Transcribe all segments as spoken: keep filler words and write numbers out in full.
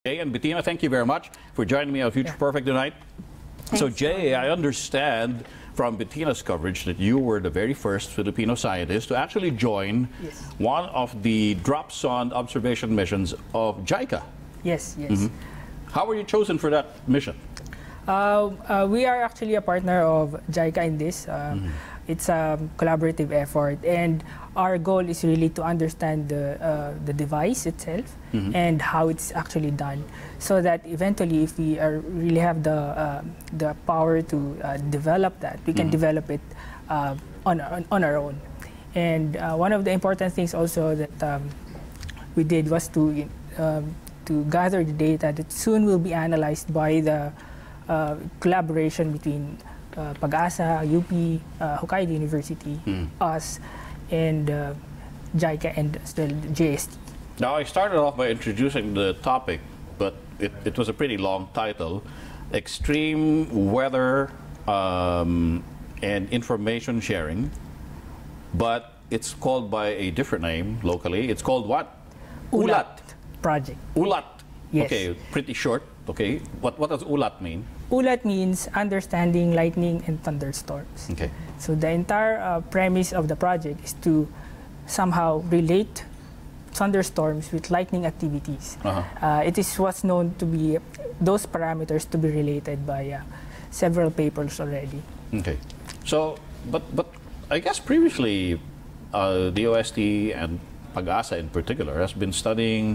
Jay and Bettina, thank you very much for joining me on Future yeah. Perfect tonight. Thanks. So Jay, I understand from Bettina's coverage that you were the very first Filipino scientist to actually join yes. one of the drop zone observation missions of JICA. Yes, yes. Mm-hmm. How were you chosen for that mission? Uh, uh, we are actually a partner of JICA in this. Uh, mm-hmm. It's a collaborative effort, and our goal is really to understand the, uh, the device itself mm-hmm. and how it's actually done, so that eventually, if we are really have the, uh, the power to uh, develop that, we can mm-hmm. develop it uh, on, on, on our own. And uh, one of the important things also that um, we did was to, um, to gather the data that soon will be analyzed by the uh, collaboration between Uh, Pag-asa, U P, uh, Hokkaido University, mm. us, and uh, JICA and still J S T. Now, I started off by introducing the topic, but it, it was a pretty long title: Extreme Weather um, and Information Sharing. But it's called by a different name locally. It's called what? U L A T project. U L A T. Yes. Okay, pretty short. Okay, what what does U L A T mean? U L A T means understanding lightning and thunderstorms. Okay. So the entire uh, premise of the project is to somehow relate thunderstorms with lightning activities. Uh-huh. uh, it is what's known to be those parameters to be related by uh, several papers already. Okay. So, but but I guess previously uh, the O S T and Pag-asa in particular has been studying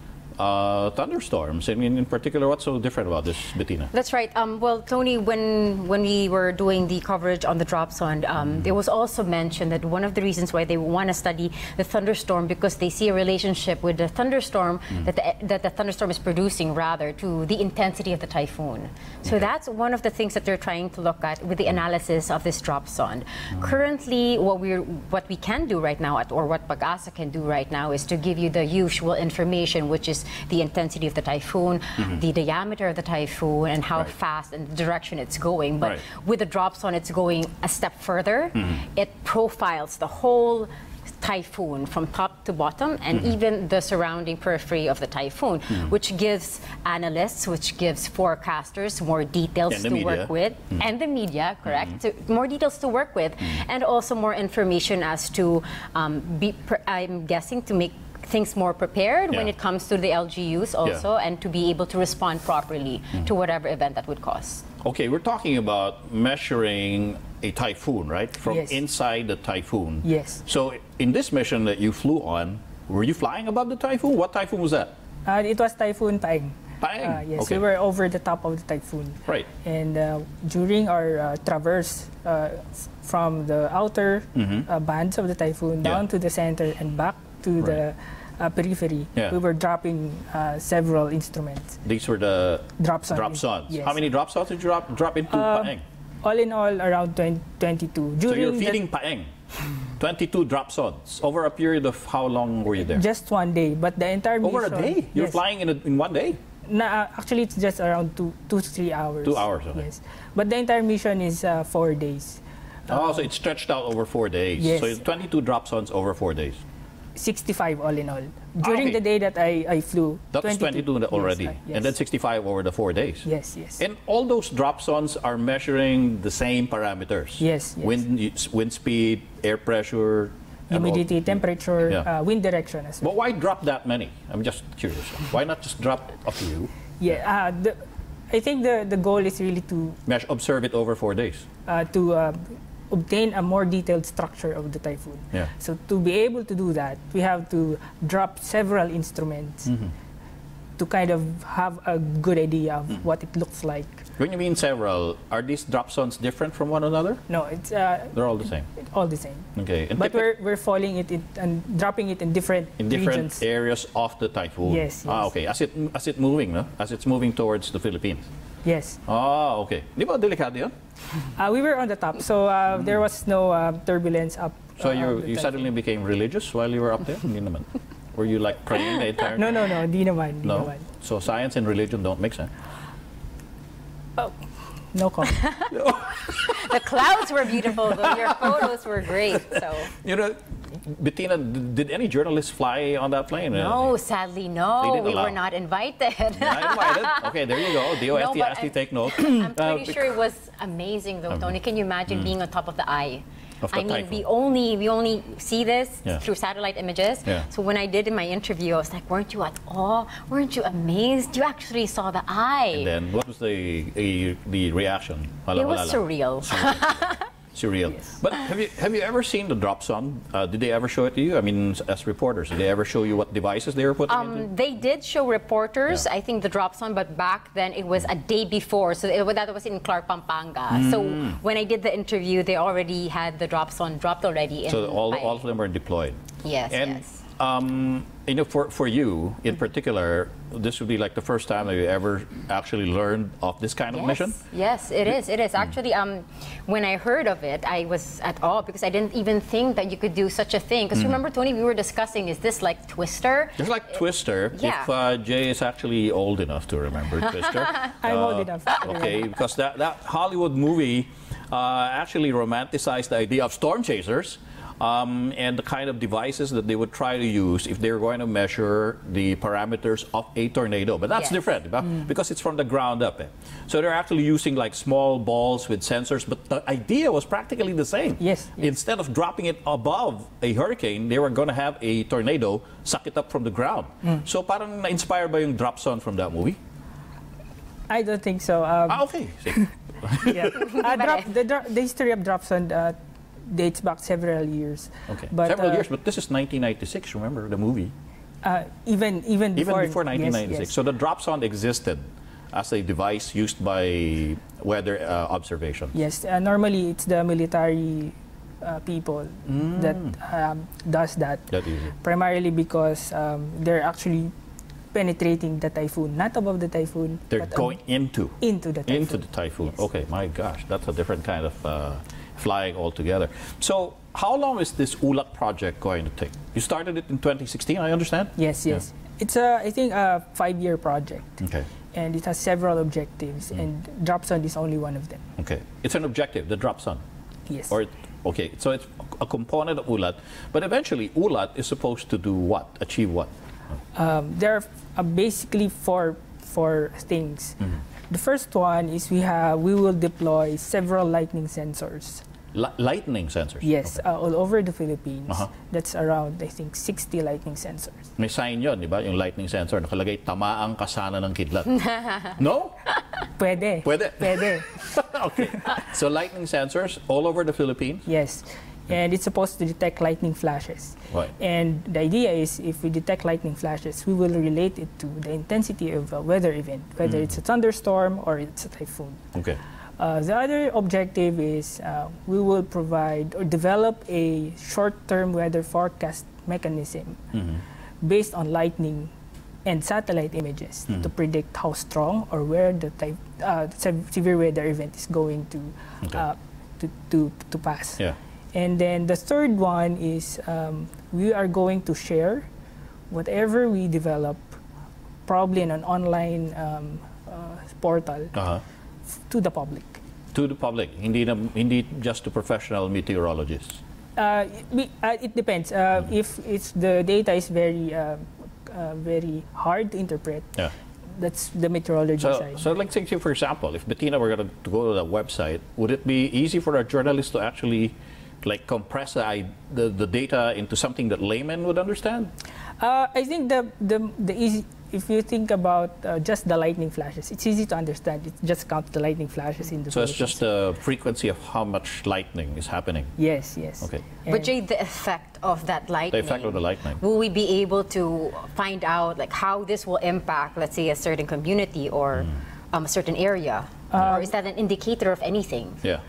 Uh, thunderstorms. I mean, in particular, what's so different about this, Bettina? That's right. Um, well, Tony, when when we were doing the coverage on the drop zone, um, mm. it was also mentioned that one of the reasons why they want to study the thunderstorm because they see a relationship with the thunderstorm mm. that, the, that the thunderstorm is producing, rather, to the intensity of the typhoon. So okay. that's one of the things that they're trying to look at with the analysis of this drop zone. Mm. Currently, what we're what we can do right now, at, or what Pag-asa can do right now, is to give you the usual information, which is the intensity of the typhoon, mm-hmm. the diameter of the typhoon, and how right. fast and the direction it's going. But right. with the drop zone, it's going a step further. Mm-hmm. It profiles the whole typhoon from top to bottom, and mm-hmm. even the surrounding periphery of the typhoon, mm-hmm. which gives analysts, which gives forecasters more details to media. work with, mm-hmm. and the media, correct, mm-hmm. to, more details to work with, mm-hmm. and also more information as to, um, be, I'm guessing, to make things more prepared yeah. when it comes to the L G Us also, yeah. and to be able to respond properly mm-hmm. to whatever event that would cause. Okay, we're talking about measuring a typhoon, right? From yes. inside the typhoon. Yes. So in this mission that you flew on, were you flying above the typhoon? What typhoon was that? Uh, it was Typhoon Paeng. Paeng? Uh, yes, okay. we were over the top of the typhoon. Right. And uh, during our uh, traverse uh, from the outer mm-hmm. uh, bands of the typhoon down yeah. to the center and back to right. the uh, periphery, yeah. we were dropping uh, several instruments. These were the drop zones. Drop zones. Yes. How many drop zones did you drop, drop into uh, Paeng? All in all, around twenty-two. During so you're feeding Paeng. twenty-two drop zones over a period of how long were you there? Just one day, but the entire mission. Over a day? You're yes. flying in, a, in one day? Nah, actually, it's just around two, two to three hours. Two hours, okay. Yes, but the entire mission is uh, four days. Oh, um, so it's stretched out over four days. Yes. So it's twenty-two drop zones over four days. sixty-five all in all. During okay. the day that I, I flew. That was twenty-two already. Yes, uh, yes. And then sixty-five over the four days. Yes, yes. And all those drop zones are measuring the same parameters. Yes, yes. Wind, wind speed, air pressure, humidity, all, temperature, yeah. uh, wind direction as well. But why drop that many? I'm just curious. Why not just drop a few? Yeah, uh, the, I think the, the goal is really to Mesh, observe it over four days. Uh, to uh, obtain a more detailed structure of the typhoon. Yeah. So to be able to do that, we have to drop several instruments mm-hmm. to kind of have a good idea of mm-hmm. what it looks like. When you mean several, are these drop zones different from one another? No, it's uh, they're all the same. All the same. Okay, and but we're we're falling it in, and dropping it in different in different regions. areas of the typhoon. Yes, yes. Ah, okay. As it as it moving, no? As it's moving towards the Philippines. Yes. Ah, okay. Di ba delikado yun? Uh, we were on the top, so uh, mm. there was no uh, turbulence up. So uh, you you suddenly became religious while you were up there? Hindi naman. Were you like praying the entire time? No, no, no. Di naman. Di no. Naman. So science and religion don't mix, huh? Oh. No comment. The clouds were beautiful, though. Your photos were great. So. You know, Bettina, did any journalists fly on that plane? No, sadly, no. We allow. were not invited. Not invited? Okay, there you go. D O S T No, actually take note. I'm pretty Uh, sure it was amazing, though, Tony. Can you imagine being on top of the eye? Of the I mean, typhoon. we only we only see this Yeah. through satellite images. Yeah. So when I did in my interview, I was like, "Weren't you at awe? Weren't you amazed? You actually saw the eye." And then, what was the the, the reaction? Wala, It was wala lang. surreal. Surreal. But have you have you ever seen the drop zone? Uh, did they ever show it to you? I mean, as reporters, did they ever show you what devices they were putting into? Um, they did show reporters, Yeah. I think, the drop zone, but back then it was a day before, so it, that was in Clark, Pampanga. Mm. So when I did the interview, they already had the drop zone dropped already. In So all, by- all of them were deployed. Yes, And yes. um, you know, for for you in particular, this would be like the first time that you ever actually learned of this kind of Yes, mission. yes, it is. It is actually. Um, when I heard of it, I was at awe because I didn't even think that you could do such a thing. Because remember, Tony, we were discussing: is this like Twister? Just like Twister, Yeah. if uh, Jay is actually old enough to remember Twister. I'm uh, old enough. Okay, because that, that Hollywood movie uh, actually romanticized the idea of storm chasers um, and the kind of devices that they would try to use if they're going to measure the parameters of a tornado. But that's Yes. different, diba? Because it's from the ground up. Eh? So they're actually using like small balls with sensors, but the idea was practically the same. Yes, yes. Instead of dropping it above a hurricane, they were going to have a tornado suck it up from the ground. So parang na-inspire ba yung drop zone from that movie? I don't think so. Um, Ah, okay. Sige. yeah. uh, drop, the, dro- the history of drop zone uh, dates back several years. Okay. But, Several uh, years, but this is nineteen ninety-six, remember the movie? Uh, even even before, Even before nineteen ninety-six. Yes, yes. So the drop zone existed as a device used by weather uh, observation. Yes, uh, normally it's the military uh, people that um, does that. That easy. Primarily because um, they're actually penetrating the typhoon, not above the typhoon, They're but ab- going into into the typhoon. into the typhoon. Yes. Okay, my gosh, that's a different kind of uh, flying altogether. So how long is this U L A T project going to take? You started it in twenty sixteen, I understand? Yes, yes. It's a, I think, a five-year project, Okay. and it has several objectives, Mm. and drop zone is only one of them. Okay. It's an objective, the drop zone. Yes. Or it, okay, so it's a component of U L A T, but eventually U L A T is supposed to do what? Achieve what? Um, there are uh, basically four four things. Mm-hmm. The first one is we have we will deploy several lightning sensors. Li- lightning sensors. Yes, Okay. uh, all over the Philippines. Uh-huh. That's around, I think, sixty lightning sensors. May sign yun, di ba? Yung lightning sensor, nakalagay, tamaang kasana ng kidlat. No? Pwede. Pwede. Pwede. Okay. So lightning sensors all over the Philippines? Yes. And it's supposed to detect lightning flashes. Right. And the idea is if we detect lightning flashes, we will relate it to the intensity of a weather event, whether it's a thunderstorm or it's a typhoon. Okay. Uh, the other objective is uh, we will provide or develop a short-term weather forecast mechanism Mhm. based on lightning and satellite images to predict how strong or where the type, uh, sev- severe weather event is going to, Okay. uh, to, to, to pass. Yeah. And then the third one is um, we are going to share whatever we develop, probably in an online um, uh, portal, Uh-huh. to the public. To the public, hindi, na, hindi just to professional meteorologists. Uh, we, uh, it depends. Uh, If it's the data is very, uh, uh, very hard to interpret, Yeah. that's the meteorology So, side. so like say, for example, if Bettina were going to go to the website, would it be easy for a journalist to actually like compress the, i- the, the data into something that laymen would understand? Uh, I think the the the easy. If you think about uh, just the lightning flashes, it's easy to understand. It just counts the lightning flashes in the. So it's Philippines. just the frequency of how much lightning is happening. Yes, yes. Okay. But And- Jay, the effect of that The lightning. effect of the lightning. Will we be able to find out like how this will impact, let's say, a certain community or um, a certain area, or is that an indicator of anything? Yeah.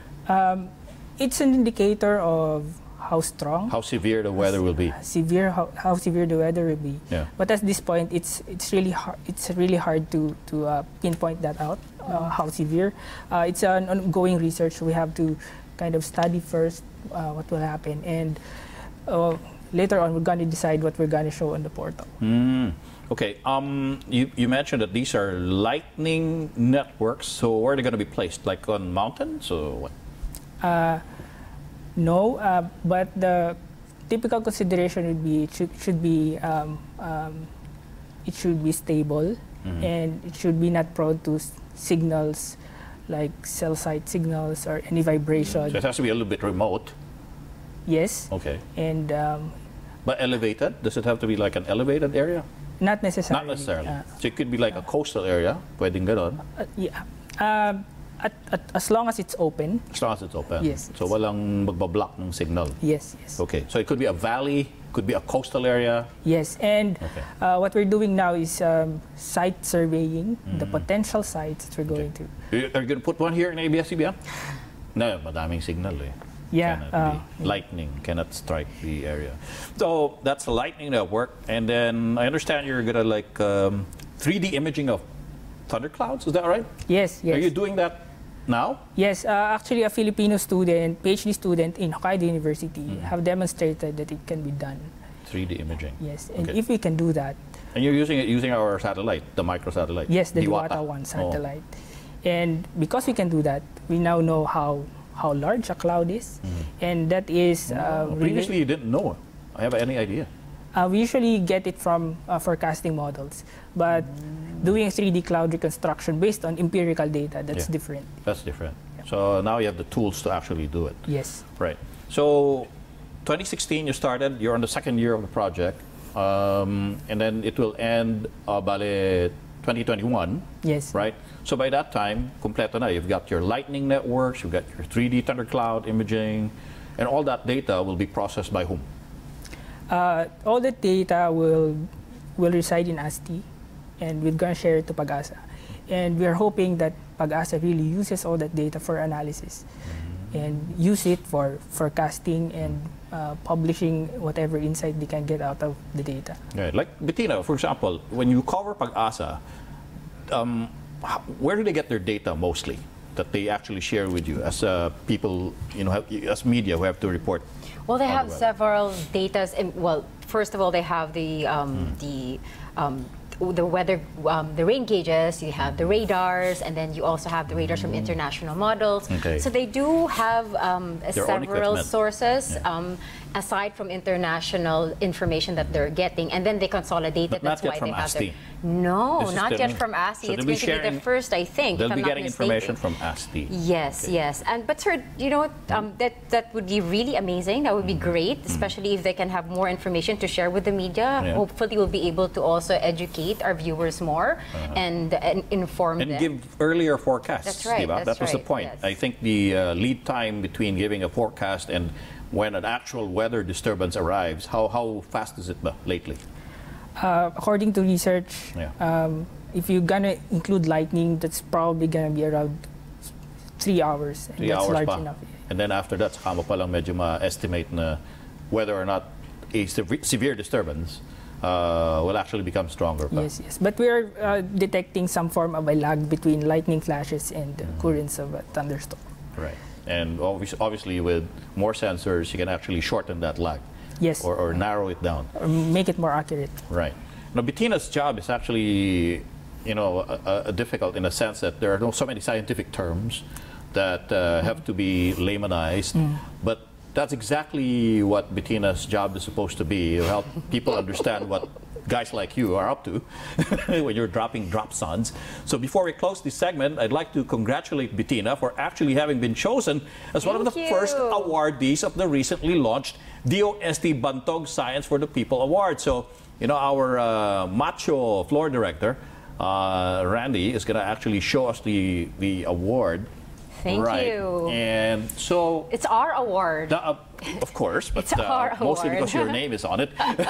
it's an indicator of how strong, How severe the weather will be. severe, how, how severe the weather will be. Yeah. But at this point, it's it's really hard. It's really hard to to uh, pinpoint that out. Uh, how severe? Uh, it's an ongoing research. We have to kind of study first uh, what will happen, and uh, later on we're going to decide what we're going to show on the portal. Mm. Okay, um, you, you mentioned that these are lightning networks, so where are they going to be placed? Like on mountains or what? Uh, no, uh, but the typical consideration would be it should, should be um, um, it should be stable, mm-hmm. and it should be not prone to s- signals like cell site signals or any vibration. So it has to be a little bit remote. Yes. Okay. And um, but elevated? Does it have to be like an elevated area? Not necessarily. Not necessarily. Uh, so it could be like a coastal area. Pwedeng ganon. uh, yeah. Uh, at, at, as long as it's open. As long as it's open. Yes. So walang magbablock ng signal. Yes. Yes. Okay. So it could be a valley. Could be a coastal area. Yes, and okay. uh, what we're doing now is um, site surveying, mm-hmm. the potential sites that we're going okay. to. Are you going to put one here in A B S C B N? No, madaming signal eh. Yeah. Uh, be, lightning cannot strike the area. So that's a lightning network. And then I understand you're going to like um, three D imaging of thunderclouds. Is that right? Yes, yes. Are you doing that now? Yes, uh, actually a Filipino student, PhD student in Hokkaido University mm-hmm. have demonstrated that it can be done. three D imaging. Yes, and okay. if we can do that. And you're using it using our satellite, the microsatellite. Yes, the Diwata one satellite. Oh. And because we can do that, we now know how how large a cloud is, mm-hmm. and that is uh, oh, previously really, you didn't know. I have any idea. Uh, we usually get it from uh, forecasting models, but mm. doing three D cloud reconstruction based on empirical data, that's yeah. different. That's different. Yeah. So now you have the tools to actually do it. Yes. Right. So twenty sixteen you started, you're on the second year of the project, um, and then it will end uh, bale twenty twenty-one. Yes. Right? So by that time, completo na. You've got your lightning networks, you've got your three D thundercloud imaging, and all that data will be processed by whom? Uh, all the data will will reside in A S T I, and we're going to share it to Pag-asa. And we're hoping that Pag-asa really uses all that data for analysis mm-hmm. and use it for forecasting and uh, publishing whatever insight they can get out of the data. Right. Like Bettina, for example, when you cover Pag-asa, um, how, where do they get their data mostly that they actually share with you as uh, people, you know, have, as media who have to report? Well, they have the several datas. In, well, first of all, they have the um, mm. the um, the weather, um, the rain gauges. You have the radars, and then you also have the radars from international models. Okay. So they do have um, several sources. Yeah. Um, aside from international information that they're getting, and then they consolidate but it. That's why not yet from they have A S T I. their, No, This not yet from A S T I. So it's going sharing, to be the first, I think. They'll if be I'm getting not information from A S T I. Yes, okay. yes. And but sir, you know, um, that that would be really amazing. That would be mm-hmm. great, especially mm-hmm. if they can have more information to share with the media. Yeah. Hopefully, we'll be able to also educate our viewers more uh-huh. and, and inform and them. give earlier forecasts. That's right. That's that was right, the point. Yes. I think the uh, lead time between giving a forecast and when an actual weather disturbance arrives, how, how fast is it ba, lately? Uh, according to research, yeah. um, if you're gonna include lightning, that's probably gonna be around three hours. And three that's hours large pa. enough. And then after that, saka mo palang medyo ma-estimate na whether or not a sev- severe disturbance uh, will actually become stronger pa. Yes, yes. But we're uh, detecting some form of a lag between lightning flashes and the mm-hmm. occurrence of a thunderstorm. Right. And obviously, obviously with more sensors, you can actually shorten that lag. Yes. Or, or narrow it down. Or make it more accurate. Right. Now, Bettina's job is actually, you know, uh, uh, difficult in a sense that there are no, so many scientific terms that uh, have to be laymanized. Mm. But that's exactly what Bettina's job is supposed to be, to help people understand what guys like you are up to when you're dropping drop sons. So before we close this segment, I'd like to congratulate Bettina for actually having been chosen as Thank one of the you. first awardees of the recently launched D O S T Bantog Science for the People Award. So, you know, our uh, macho floor director, uh, Randy, is going to actually show us the, the award. Thank right. you. And so... It's our award. The, uh, of course, but it's our uh, mostly award. because your name is on it.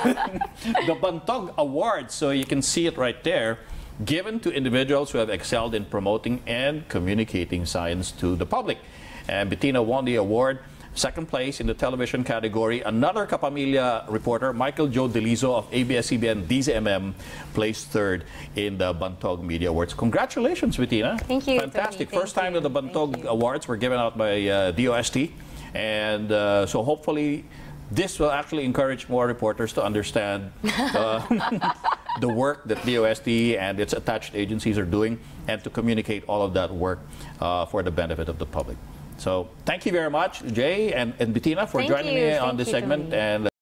The Bantog Award, so you can see it right there, given to individuals who have excelled in promoting and communicating science to the public. And Bettina won the award. Second place in the television category, another Kapamilya reporter, Michael Joe Delizo of A B S C B N D Z M M, placed third in the Bantog Media Awards. Congratulations, Bettina. Thank you. Fantastic. Tony. First Thank time you. that the Bantog Awards were given out by uh, D O S T. And uh, so hopefully this will actually encourage more reporters to understand uh, the work that D O S T and its attached agencies are doing, and to communicate all of that work uh, for the benefit of the public. So thank you very much, Jay and, and Bettina, for Thank joining you. me on Thank this you, segment. Tony. And